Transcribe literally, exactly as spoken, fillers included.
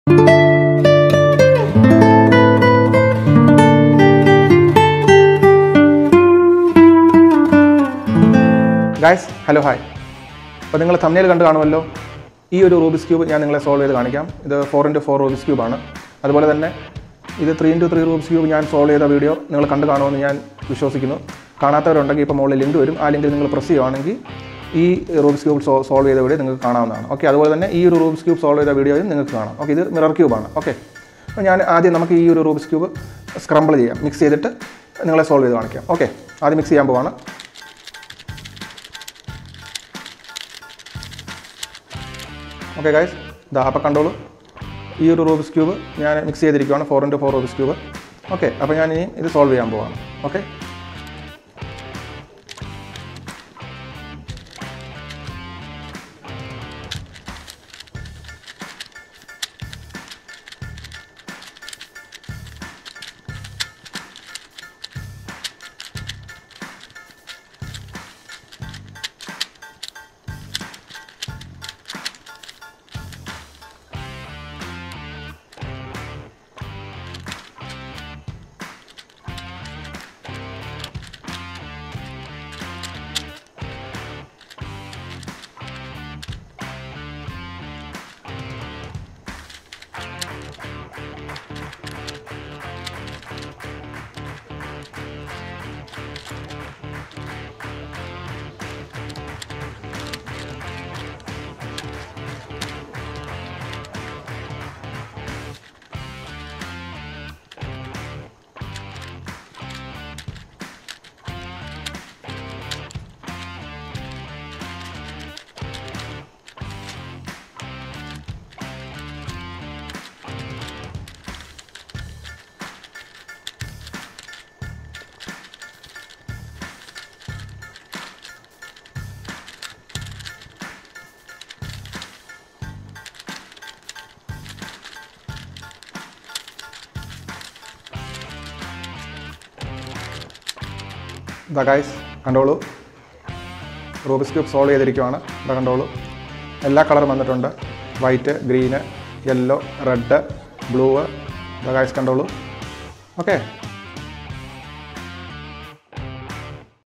Guys, hello, hi. അപ്പോൾ നിങ്ങൾ thumbnail കണ്ടു കാണുമല്ലോ. ഈ ഒരു റൂബിക്സ് ക്യൂബ് ഞാൻ നിങ്ങളെ സോൾവ് ചെയ്ത് കാണിക്കാം. ഇത് four into four Rubik's cube ആണ്. അതുപോലെ തന്നെ ഇത് three into three Rubik's cube ഞാൻ സോൾവ് ചെയ്ത വീഡിയോ നിങ്ങൾ കണ്ടു കാണുമെന്ന് ഞാൻ വിശ്വസിക്കുന്നു. കാണാത്തവരുണ്ടെങ്കിൽ ഇപ്പോൾ മുകളിൽ ലിങ്ക് വരും. ആ ലിങ്കിൽ നിങ്ങൾ പ്രസ് ചെയ്യുകയാണെങ്കിൽ ഈ റൂബിക്സ് ക്യൂബ് സോൾവ് ചെയ്ത വീഡിയോ നിങ്ങൾക്ക് കാണാവുന്നതാണ്. ഓക്കെ, അതുപോലെ തന്നെ ഈ ഒരു റൂബിക്സ് ക്യൂബ് സോൾവ് ചെയ്ത വീഡിയോയും നിങ്ങൾക്ക് കാണാം. ഓക്കെ, ഇത് മിറർ ക്യൂബാണ്. ഓക്കെ, അപ്പോൾ ഞാൻ ആദ്യം നമുക്ക് ഈ ഒരു റൂബിക്സ് ക്യൂബ് സ്ക്രംബിൾ ചെയ്യാം. മിക്സ് ചെയ്തിട്ട് നിങ്ങളെ സോൾവ് ചെയ്ത് കാണിക്കാം. ഓക്കെ, ആദ്യം മിക്സ് ചെയ്യാൻ പോവാണ്. ഓക്കെ ഗൈസ്, ഇതാ അപ്പോൾ കണ്ടോളൂ, ഈ ഒരു റൂബിക്സ് ക്യൂബ് ഞാൻ മിക്സ് ചെയ്തിരിക്കുകയാണ്, four into four Rubik's cube. Okay, അപ്പോൾ ഞാൻ ഇനി ഇത് സോൾവ് ചെയ്യാൻ പോവാണ്. ഓക്കെ, ഇതാ ഗൈസ് കണ്ടോളൂ, റൂബിക്സ് ക്യൂബ് സോൾവ് ചെയ്തിരിക്കുകയാണ്. ഇതാ കണ്ടോളൂ, എല്ലാ കളറും വന്നിട്ടുണ്ട്. White, green, yellow, red, blue. ഇതാ ഗൈസ് കണ്ടോളൂ. ഓക്കെ.